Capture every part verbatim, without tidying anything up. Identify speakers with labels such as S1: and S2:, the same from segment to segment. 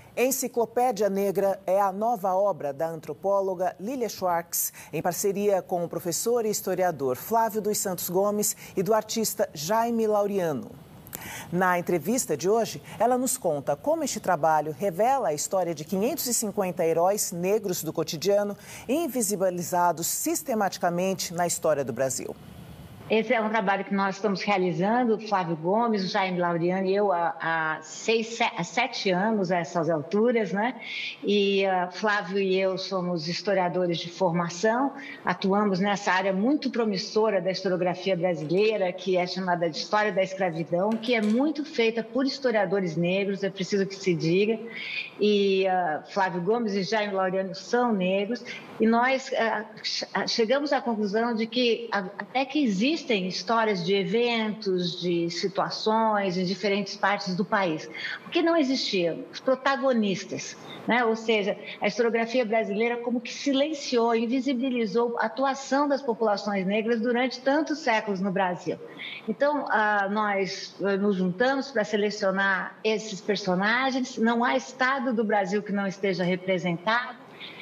S1: Enciclopédia Negra é a nova obra da antropóloga Lilia Schwartz, em parceria com o professor e historiador Flávio dos Santos Gomes e do artista Jaime Laureano. Na entrevista de hoje, ela nos conta como este trabalho revela a história de quinhentos e cinquenta heróis negros do cotidiano, invisibilizados sistematicamente na história do Brasil.
S2: Esse é um trabalho que nós estamos realizando, o Flávio Gomes, o Jaime Laureano e eu, há, há, seis, há sete anos, a essas alturas, né? E uh, Flávio e eu somos historiadores de formação, atuamos nessa área muito promissora da historiografia brasileira, que é chamada de História da Escravidão, que é muito feita por historiadores negros, é preciso que se diga. E uh, Flávio Gomes e Jaime Laureano são negros, e nós uh, chegamos à conclusão de que até que existe Existem histórias de eventos, de situações em diferentes partes do país. O que não existia? Os protagonistas, né? Ou seja, a historiografia brasileira como que silenciou, invisibilizou a atuação das populações negras durante tantos séculos no Brasil. Então, nós nos juntamos para selecionar esses personagens. Não há estado do Brasil que não esteja representado.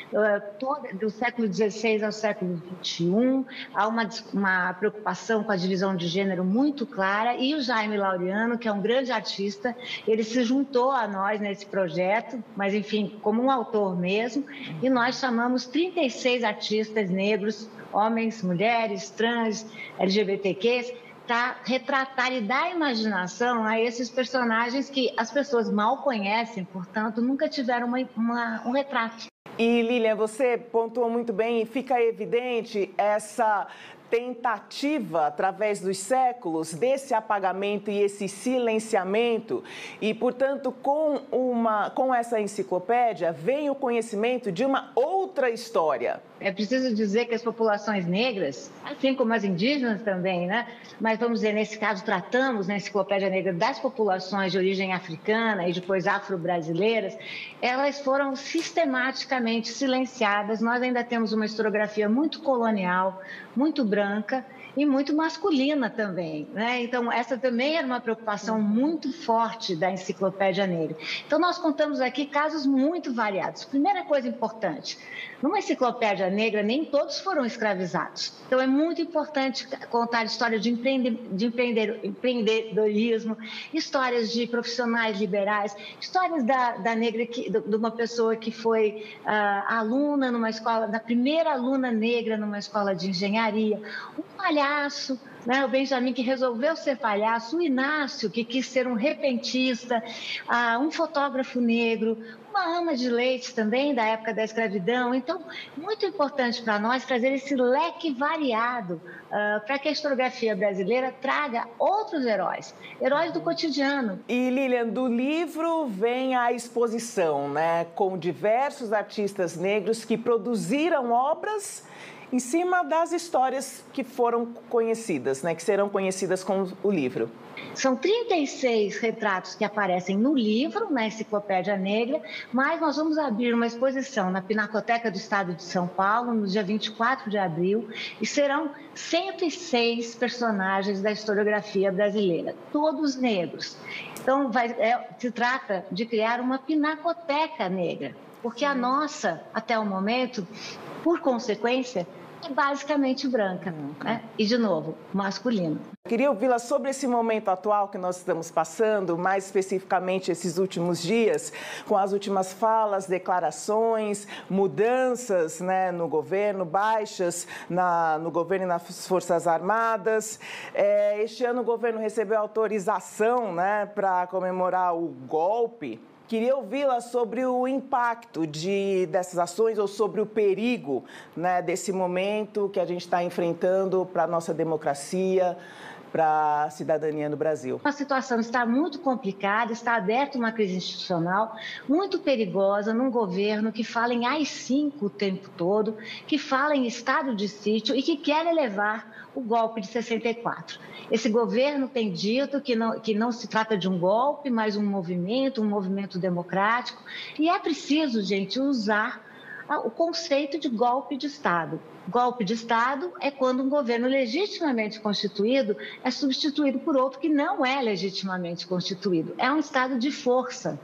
S2: Do século dezesseis ao século vinte e um, há uma, uma preocupação com a divisão de gênero muito clara, e o Jaime Laureano, que é um grande artista, ele se juntou a nós nesse projeto, mas enfim, como um autor mesmo, e nós chamamos trinta e seis artistas negros, homens, mulheres, trans, L G B T Qs, para retratar e dar imaginação a esses personagens que as pessoas mal conhecem, portanto, nunca tiveram uma, uma, um retrato.
S1: E, Lilia, você pontuou muito bem e fica evidente essa tentativa, através dos séculos, desse apagamento e esse silenciamento. E, portanto, com, uma, com essa enciclopédia, vem o conhecimento de uma outra história.
S2: É preciso dizer que as populações negras, assim como as indígenas também, né? Mas vamos dizer, nesse caso, tratamos na Enciclopédia Negra das populações de origem africana e depois afro-brasileiras, elas foram sistematicamente silenciadas. Nós ainda temos uma historiografia muito colonial, muito branca e muito masculina também, né? Então, essa também era uma preocupação muito forte da Enciclopédia Negra. Então, nós contamos aqui casos muito variados. Primeira coisa importante, numa Enciclopédia Negra, nem todos foram escravizados. Então, é muito importante contar histórias de, empreende, de empreender, empreendedorismo, histórias de profissionais liberais, histórias da, da negra, que, de uma pessoa que foi uh, aluna numa escola, da primeira aluna negra numa escola de engenharia, um palhaço, né, o Benjamin, que resolveu ser palhaço, o Inácio, que quis ser um repentista, uh, um fotógrafo negro, uma ama de leite também da época da escravidão. Então, muito importante para nós trazer esse leque variado uh, para que a historiografia brasileira traga outros heróis, heróis do cotidiano.
S1: E, Lilian, do livro vem a exposição, né, com diversos artistas negros que produziram obras em cima das histórias que foram conhecidas, né, que serão conhecidas com o livro.
S2: São trinta e seis retratos que aparecem no livro, na Enciclopédia Negra, mas nós vamos abrir uma exposição na Pinacoteca do Estado de São Paulo, no dia vinte e quatro de abril, e serão cento e seis personagens da historiografia brasileira, todos negros. Então, vai, é, se trata de criar uma pinacoteca negra, porque a nossa, até o momento, por consequência, é basicamente branca, né? E, de novo, masculina.
S1: Queria ouvi-la sobre esse momento atual que nós estamos passando, mais especificamente esses últimos dias, com as últimas falas, declarações, mudanças, né, no governo, baixas na, no governo e nas Forças Armadas. É, este ano o governo recebeu autorização, né, para comemorar o golpe. Queria ouvi-la sobre o impacto de, dessas ações ou sobre o perigo, né, desse momento que a gente está enfrentando para a nossa democracia, para a cidadania no Brasil.
S2: A situação está muito complicada, está aberta uma crise institucional muito perigosa num governo que fala em A I cinco o tempo todo, que fala em estado de sítio e que quer elevar o golpe de sessenta e quatro. Esse governo tem dito que não, que não se trata de um golpe, mas um movimento, um movimento democrático. E é preciso, gente, usar o conceito de golpe de Estado. Golpe de Estado é quando um governo legitimamente constituído é substituído por outro que não é legitimamente constituído. É um estado de força.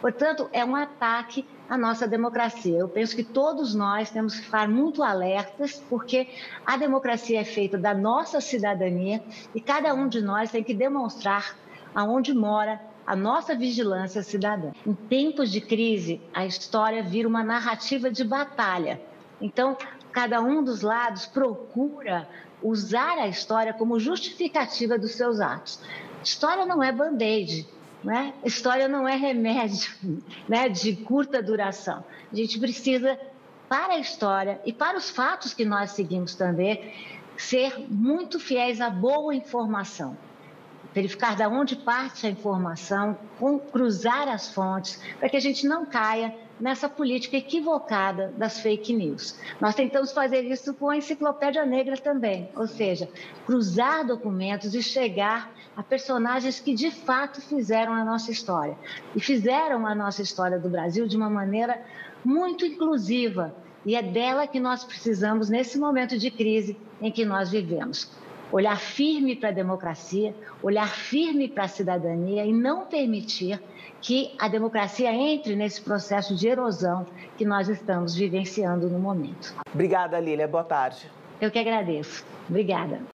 S2: Portanto, é um ataque à nossa democracia. Eu penso que todos nós temos que ficar muito alertas, porque a democracia é feita da nossa cidadania e cada um de nós tem que demonstrar aonde mora a nossa vigilância cidadã. Em tempos de crise, a história vira uma narrativa de batalha. Então, cada um dos lados procura usar a história como justificativa dos seus atos. História não é band-aid, né? História não é remédio, né, de curta duração. A gente precisa, para a história e para os fatos que nós seguimos também, ser muito fiéis à boa informação. Verificar de onde parte a informação, cruzar as fontes, para que a gente não caia nessa política equivocada das fake news. Nós tentamos fazer isso com a Enciclopédia Negra também, ou seja, cruzar documentos e chegar a personagens que de fato fizeram a nossa história. E fizeram a nossa história do Brasil de uma maneira muito inclusiva. E é dela que nós precisamos nesse momento de crise em que nós vivemos. Olhar firme para a democracia, olhar firme para a cidadania e não permitir que a democracia entre nesse processo de erosão que nós estamos vivenciando no momento.
S1: Obrigada, Lília. Boa tarde.
S2: Eu que agradeço. Obrigada.